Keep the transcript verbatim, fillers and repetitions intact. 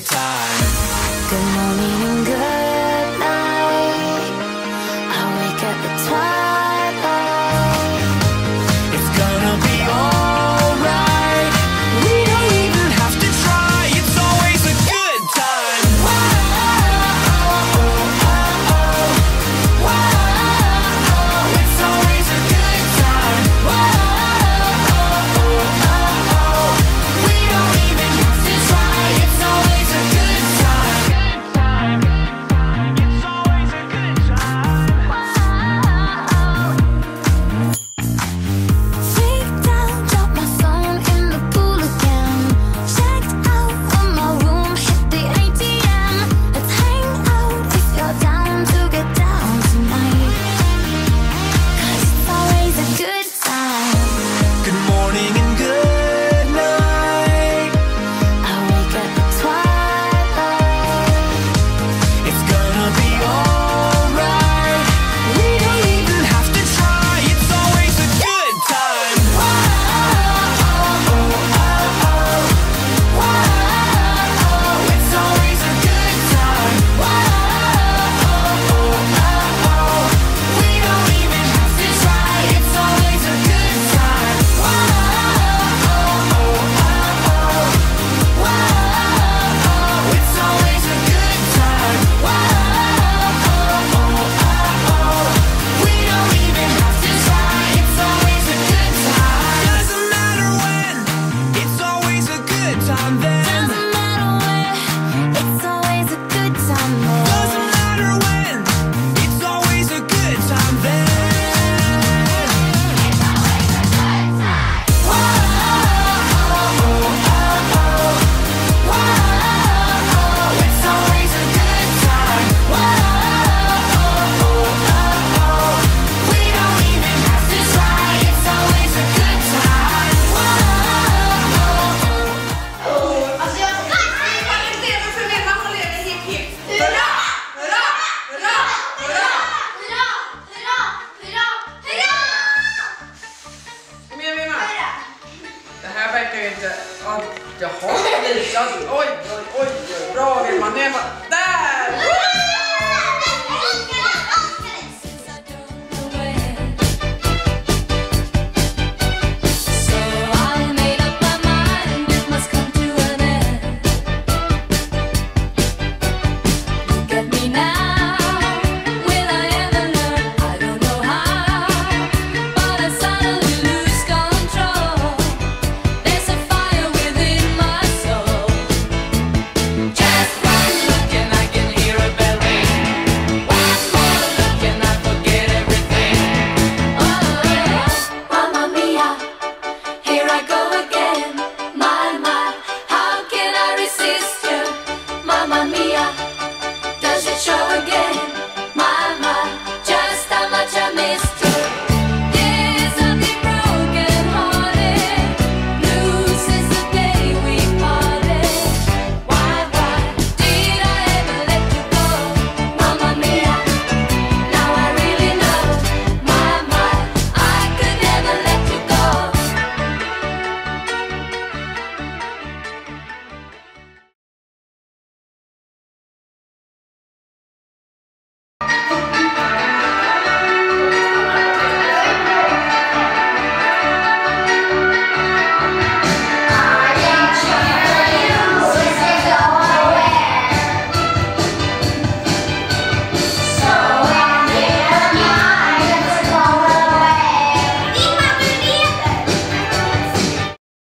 time. Good morning and good night. I wake up at twilight. It's gonna be alright. We don't even have to try. It's always a good time. Whoa, whoa, it's always a good time. Whoa, we don't even have to try. It's always a good time. It's always a good time. Freaked out, dropped my phone in the pool again. Checked out of my room, hit the A T M. Let's hang out if you're down to get down tonight. 'Cause it's always a good time. Good morning and good night. I wake up at twilight. It's gonna be alright. We don't even have to try. It's always a good time. Whoa, it's always a good time. Whoa, we don't even have to try. It's always a good time. Whoa, it's always a good time. Whoa, we don't even have to try. It's always a good time. Doesn't matter when. It's always a good time then. Doesn't matter where, it's always a good time there. Doesn't matter when. It's always a good time then. It's always a good time. We don't even have to try. It's always a good time. Alltså jag kan inte se för min mamma lever hipp hipp. Hurra! Hurra! Hurra! Hurra! Hurra! Hurra! Hurra! Hurra! Kom igen Vilma. Det här verkar ju inte... Oh, jaha, lite. Oj, oj, oj, oj. Bra Vilma, ner bara. Där!